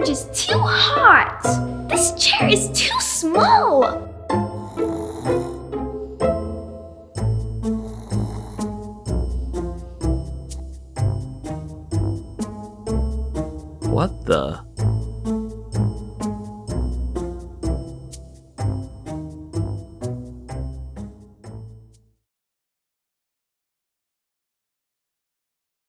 porridge is too hot. This chair is too small. What the?